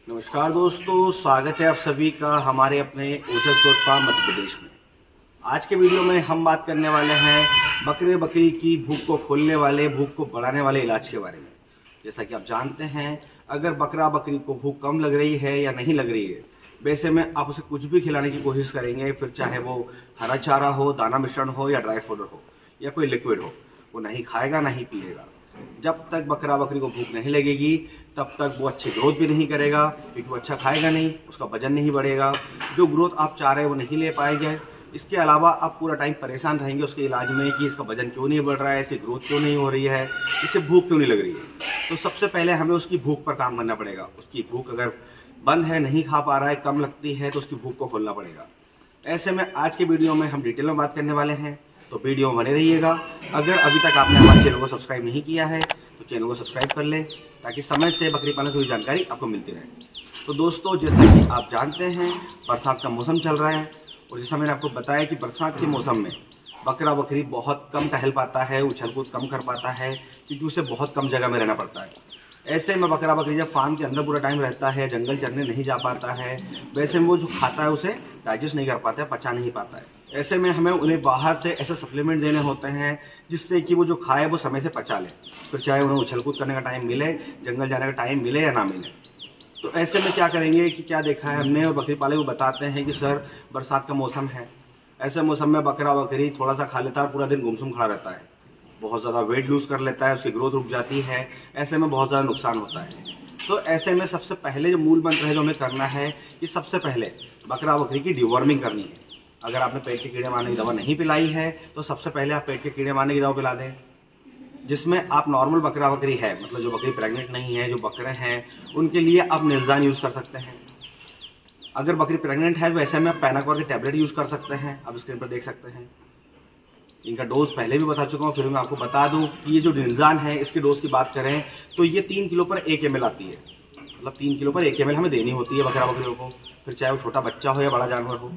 नमस्कार दोस्तों, स्वागत है आप सभी का हमारे अपने ओजस गोट फार्म मध्य प्रदेश में। आज के वीडियो में हम बात करने वाले हैं बकरे बकरी की भूख को खोलने वाले, भूख को बढ़ाने वाले इलाज के बारे में। जैसा कि आप जानते हैं, अगर बकरा बकरी को भूख कम लग रही है या नहीं लग रही है, वैसे में आप उसे कुछ भी खिलाने की कोशिश करेंगे, फिर चाहे वो हरा चारा हो, दाना मिश्रण हो या ड्राई पाउडर हो या कोई लिक्विड हो, वो नहीं खाएगा, नहीं पिएगा। जब तक बकरा बकरी को भूख नहीं लगेगी तब तक वो अच्छी ग्रोथ भी नहीं करेगा, क्योंकि वो अच्छा खाएगा नहीं, उसका वजन नहीं बढ़ेगा, जो ग्रोथ आप चाह रहे हैं वो नहीं ले पाएंगे। इसके अलावा आप पूरा टाइम परेशान रहेंगे उसके इलाज में कि इसका वजन क्यों नहीं बढ़ रहा है, इसकी ग्रोथ क्यों नहीं हो रही है, इससे भूख क्यों नहीं लग रही है। तो सबसे पहले हमें उसकी भूख पर काम करना पड़ेगा। उसकी भूख अगर बंद है, नहीं खा पा रहा है, कम लगती है, तो उसकी भूख को खोलना पड़ेगा। ऐसे में आज के वीडियो में हम डिटेल में बात करने वाले हैं, तो वीडियो में बने रहिएगा। अगर अभी तक आपने हमारे चैनल को सब्सक्राइब नहीं किया है तो चैनल को सब्सक्राइब कर लें, ताकि समय से बकरी पालन से हुई जानकारी आपको मिलती रहे। तो दोस्तों, जैसा कि आप जानते हैं, बरसात का मौसम चल रहा है, और जैसा मैंने आपको बताया कि बरसात के मौसम में बकरा बकरी बहुत कम टहल पाता है, उछल कूद कम कर पाता है, क्योंकि उसे बहुत कम जगह में रहना पड़ता है। ऐसे में बकरा बकरी जब फार्म के अंदर पूरा टाइम रहता है, जंगल चरने नहीं जा पाता है, वैसे में वो जो खाता है उसे डाइजेस्ट नहीं कर पाता है, पचा नहीं पाता है। ऐसे में हमें उन्हें बाहर से ऐसे सप्लीमेंट देने होते हैं जिससे कि वो जो खाए वो समय से पचा ले, फिर चाहे उन्हें उछल कूद करने का टाइम मिले, जंगल जाने का टाइम मिले या ना मिले। तो ऐसे में क्या करेंगे कि क्या देखा है हमने, और बकरी पाले को बताते हैं कि सर बरसात का मौसम है, ऐसे मौसम में बकरा बकरी थोड़ा सा खा लेता है, पूरा दिन गुमसुम खड़ा रहता है, बहुत ज़्यादा वेट लूज़ कर लेता है, उसकी ग्रोथ रुक जाती है, ऐसे में बहुत ज़्यादा नुकसान होता है। तो ऐसे में सबसे पहले जो मूल मंत्र है जो हमें करना है कि सबसे पहले बकरा बकरी की डिवॉर्मिंग करनी है। अगर आपने पेट के कीड़े मारने की दवा नहीं पिलाई है तो सबसे पहले आप पेट के कीड़े मारने की दवा पिला दें, जिसमें आप नॉर्मल बकरा बकरी है, मतलब जो बकरी प्रेग्नेंट नहीं है, जो बकरे हैं, उनके लिए आप निल्जान यूज़ कर सकते हैं। अगर बकरी प्रेग्नेंट है तो ऐसे में आप पैनाकोर की टैबलेट यूज़ कर सकते हैं, आप स्क्रीन पर देख सकते हैं। इनका डोज पहले भी बता चुका हूँ, फिर मैं आपको बता दूं कि ये जो निल्जान है, इसके डोज की बात करें तो ये 3 किलो पर 1 ml आती है, मतलब 3 किलो पर 1 ml हमें देनी होती है बकरा बकरियों को, फिर चाहे वो छोटा बच्चा हो या बड़ा जानवर हो।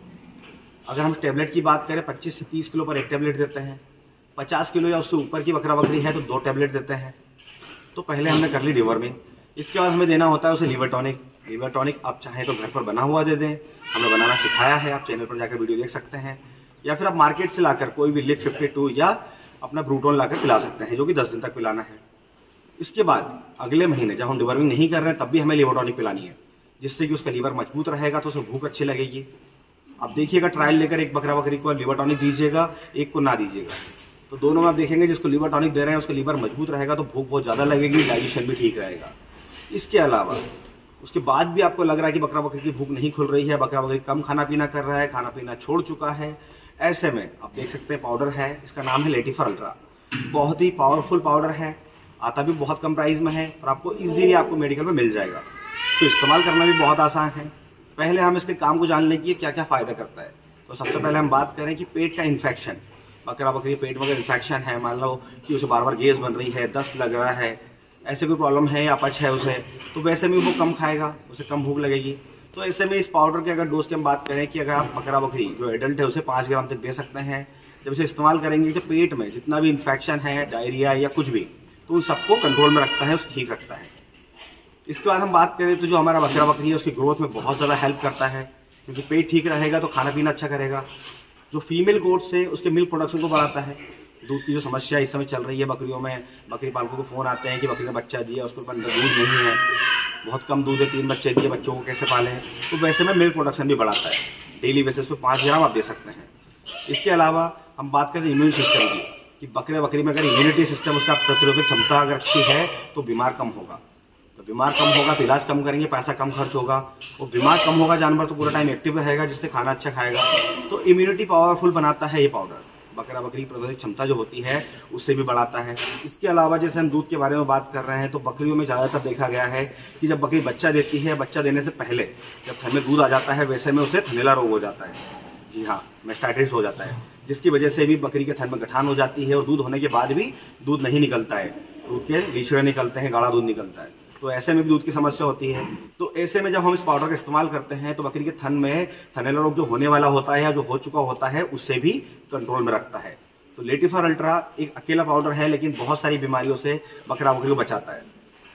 अगर हम टैबलेट की बात करें, 25 से 30 किलो पर 1 टैबलेट देते हैं, 50 किलो या उससे ऊपर की बकरा बकरी है तो 2 टैबलेट देते हैं। तो पहले हमने कर ली डिवॉर्मिंग। इसके बाद हमें देना होता है उसे लीवर टॉनिक। लीवर टॉनिक आप चाहें तो घर पर बना हुआ दे दें, हमने बनाना सिखाया है, आप चैनल पर जाकर वीडियो देख सकते हैं, या फिर आप मार्केट से लाकर कोई भी लिव 52 या अपना ब्रूटोन लाकर पिला सकते हैं, जो कि 10 दिन तक पिलाना है। इसके बाद अगले महीने जब हम डिवॉर्मिंग नहीं कर रहे हैं तब भी हमें लीवर टॉनिक पिलानी है, जिससे कि उसका लीवर मजबूत रहेगा, तो उसे भूख अच्छी लगेगी। आप देखिएगा, ट्रायल लेकर एक बकरा बकरी को लीवर टॉनिक दीजिएगा, एक को ना दीजिएगा, तो दोनों में आप देखेंगे जिसको लीवर टॉनिक दे रहे हैं उसका लीवर मजबूत रहेगा, तो भूख बहुत ज़्यादा लगेगी, डाइजेशन भी ठीक रहेगा। इसके अलावा उसके बाद भी आपको लग रहा है कि बकरा बकरी की भूख नहीं खुल रही है, बकरा बकरी कम खाना पीना कर रहा है, खाना पीना छोड़ चुका है, ऐसे में आप देख सकते हैं पाउडर है, इसका नाम है लेटिफर अल्ट्रा। बहुत ही पावरफुल पाउडर है, आता भी बहुत कम प्राइस में है और आपको इजीली आपको मेडिकल में मिल जाएगा, तो इस्तेमाल करना भी बहुत आसान है। पहले हम इसके काम को जान लें कि क्या क्या फ़ायदा करता है। तो सबसे पहले हम बात करें कि पेट का इन्फेक्शन, बकरा बकरी पेट में अगर इन्फेक्शन है, मान लो कि उसे बार बार गैस बन रही है, दस्त लग रहा है, ऐसे कोई प्रॉब्लम है या अपच है उसे, तो वैसे में वो कम खाएगा, उसे कम भूख लगेगी। तो ऐसे में इस पाउडर के अगर डोज की हम बात करें कि अगर आप बकरा बकरी जो एडल्ट है उसे 5 ग्राम तक दे सकते हैं। जब इसे इस्तेमाल करेंगे तो पेट में जितना भी इन्फेक्शन है, डायरिया या कुछ भी, तो उन सबको कंट्रोल में रखता है, उसको ठीक रखता है। इसके बाद हम बात करें तो जो हमारा बकरा बकरी है उसकी ग्रोथ में बहुत ज़्यादा हेल्प करता है, क्योंकि पेट ठीक रहेगा तो खाना पीना अच्छा करेगा। जो फीमेल गोट्स है उसके मिल्क प्रोडक्शन को बढ़ाता है। दूध की जो समस्या इस समय चल रही है बकरियों में, बकरी पालकों को फ़ोन आते हैं कि बकरी ने बच्चा दिया, उसके ऊपर अंदर दूध नहीं है, बहुत कम दूध है, 3 बच्चे दिए, बच्चों को कैसे पालें, तो वैसे में मिल्क प्रोडक्शन भी बढ़ाता है। डेली बेसिस पे 5 ग्राम आप दे सकते हैं। इसके अलावा हम बात करें इम्यून सिस्टम की, कि बकरे बकरी में अगर इम्यूनिटी सिस्टम, उसका प्रतिरोधक क्षमता अगर अच्छी है तो बीमार कम होगा, तो बीमार कम होगा तो इलाज कम करेंगे, पैसा कम खर्च होगा, और बीमार कम होगा जानवर तो पूरा टाइम एक्टिव रहेगा, जिससे खाना अच्छा खाएगा। तो इम्यूनिटी पावरफुल बनाता है ये पाउडर, बकरा बकरी प्रतिरोधक क्षमता जो होती है उससे भी बढ़ाता है। इसके अलावा जैसे हम दूध के बारे में बात कर रहे हैं, तो बकरियों में ज़्यादातर देखा गया है कि जब बकरी बच्चा देती है, बच्चा देने से पहले जब थन में दूध आ जाता है, वैसे में उसे थनैला रोग हो जाता है, जी हाँ, मैस्टाइटिस हो जाता है, जिसकी वजह से भी बकरी के थन में गठान हो जाती है और दूध होने के बाद भी दूध नहीं निकलता है, दूध के लीचड़े निकलते हैं, गाढ़ा दूध निकलता है, तो ऐसे में भी दूध की समस्या होती है। तो ऐसे में जब हम इस पाउडर का इस्तेमाल करते हैं तो बकरी के थन में थनैला रोग जो होने वाला होता है या जो हो चुका होता है उससे भी कंट्रोल में रखता है। तो लेटिफर अल्ट्रा एक अकेला पाउडर है, लेकिन बहुत सारी बीमारियों से बकरा बकरी को बचाता है।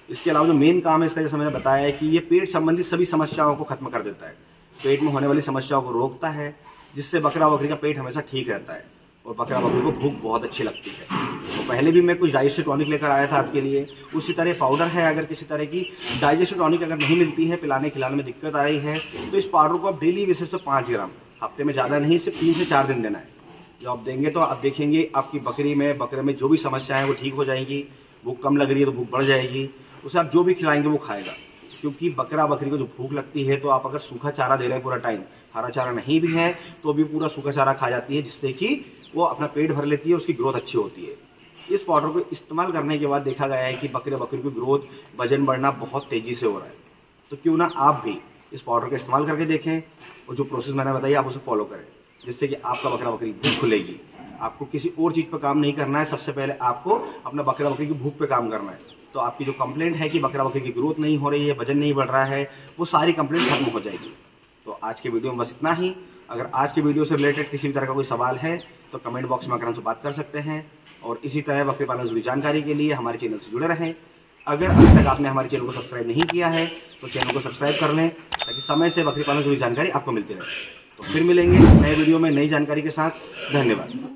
इसके अलावा जो मेन काम है इसका, जैसे मैंने बताया है कि ये पेट संबंधित सभी समस्याओं को खत्म कर देता है, पेट में होने वाली समस्याओं को रोकता है, जिससे बकरा बकरी का पेट हमेशा ठीक रहता है और बकरा बकरी को भूख बहुत अच्छी लगती है। तो पहले भी मैं कुछ डाइजेस्टिव टॉनिक लेकर आया था आपके लिए, उसी तरह पाउडर है। अगर किसी तरह की डाइजेस्टिव टॉनिक अगर नहीं मिलती है, पिलाने खिलाने में दिक्कत आ रही है, तो इस पाउडर को आप डेली बेसिस पे 5 ग्राम, हफ्ते में ज़्यादा नहीं, सिर्फ 3 से 4 दिन देना है। जब आप देंगे तो आप देखेंगे आपकी बकरी में, बकरे में जो भी समस्या है वो ठीक हो जाएगी। भूख कम लग रही है तो भूख बढ़ जाएगी, उसे आप जो भी खिलाएंगे वो खाएगा। क्योंकि बकरा बकरी को जो भूख लगती है, तो आप अगर सूखा चारा दे रहे हैं पूरा टाइम, हरा चारा नहीं भी है तो भी पूरा सूखा चारा खा जाती है, जिससे कि वो अपना पेट भर लेती है, उसकी ग्रोथ अच्छी होती है। इस पाउडर को इस्तेमाल करने के बाद देखा गया है कि बकरे बकरी की ग्रोथ, वजन बढ़ना बहुत तेज़ी से हो रहा है। तो क्यों ना आप भी इस पाउडर का इस्तेमाल करके देखें और जो प्रोसेस मैंने बताई आप उसे फॉलो करें, जिससे कि आपका बकरा बकरी भूख खुलेगी। आपको किसी और चीज़ पर काम नहीं करना है, सबसे पहले आपको अपना बकरा बकरी की भूख पे काम करना है। तो आपकी जो कंप्लेंट है कि बकरा बकरी की ग्रोथ नहीं हो रही है, वजन नहीं बढ़ रहा है, वो सारी कंप्लेंट खत्म हो जाएगी। तो आज के वीडियो में बस इतना ही। अगर आज के वीडियो से रिलेटेड किसी भी तरह का कोई सवाल है तो कमेंट बॉक्स में आकर हमसे बात कर सकते हैं। और इसी तरह बकरी पालन से जुड़ी जानकारी के लिए हमारे चैनल से जुड़े रहें। अगर अभी तक आपने हमारे चैनल को सब्सक्राइब नहीं किया है तो चैनल को सब्सक्राइब कर लें, ताकि समय से बकरी पालन से जुड़ी जानकारी आपको मिलती रहे। तो फिर मिलेंगे नए वीडियो में नई जानकारी के साथ। धन्यवाद।